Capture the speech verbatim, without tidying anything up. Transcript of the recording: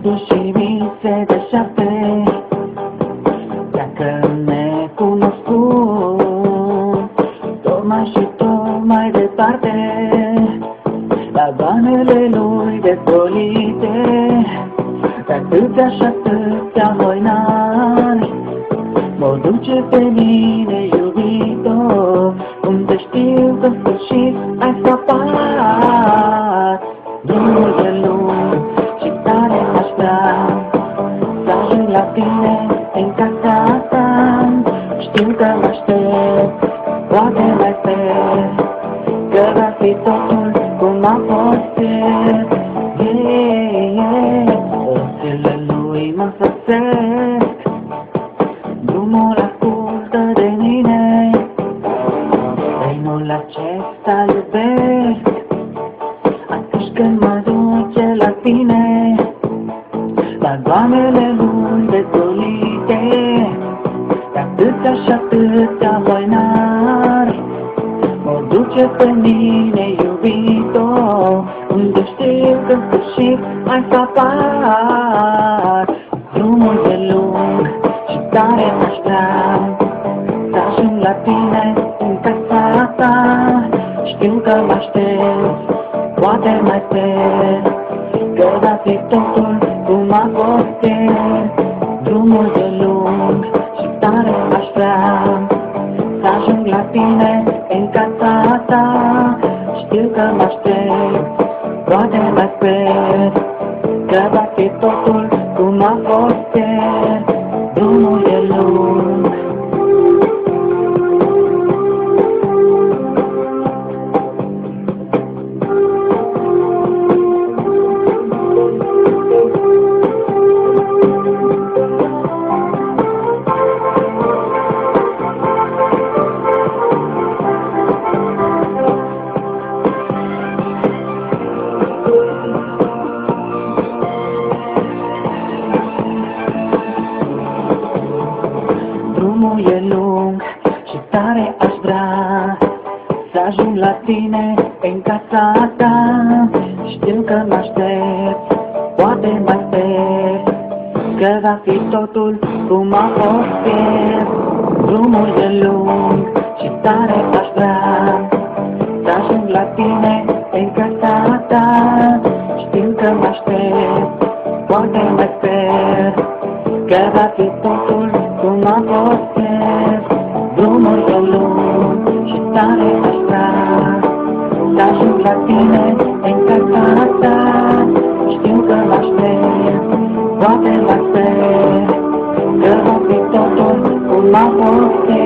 gânduri și vise deșarte. Dacă ne cunoscut tot mai și tot mai departe, la banele lui dezvolite, de atâtea și atâtea hoinari, mă duce pe mine, iubito, unde știu că în sfârșit ai scăpat. Drumul e lung și tare aș vrea să ajung la tine în casa ta. Știu că mă aștept, poate mai sper, că va fi totul cum a fost ieri. Yeah, yeah. Ochile lui mă însoțesc, drumul ascultă de mine, trenul acesta iubesc, atunci când mă duce la tine, la doamnele lui dezvolite, de atâtea și atâtea hoinari, mă duce pe mine, iubito, unde știu că în sfârșit ai scăpat. Drumul e lung și tare aș vrea să ajung la tine în casa ta. Știu că mă aștept, poate mai sper, că va fi totul cum a fost ieri. Drumul e lung și tare aș vrea să ajung la tine în casa ta. Știu că mă aștept, poate mai sper, că va fi totul cum a fost ieri. Drumul e lung. Drumul e lung și tare aș vrea să ajung la tine în casa ta. Știu că mă aștept, poate mai sper, că va fi totul cum a fost ieri. Drumul e lung și tare aș vrea să ajung la tine în casa ta. Știu că mă aștept, poate mai sper, că va fi totul cum a fost ieri. Drumul e lung și tare aș vrea să ajung la tine în casa ta. Știu că mă aștept, poate mai sper, că va fi totul cum a fost ieri.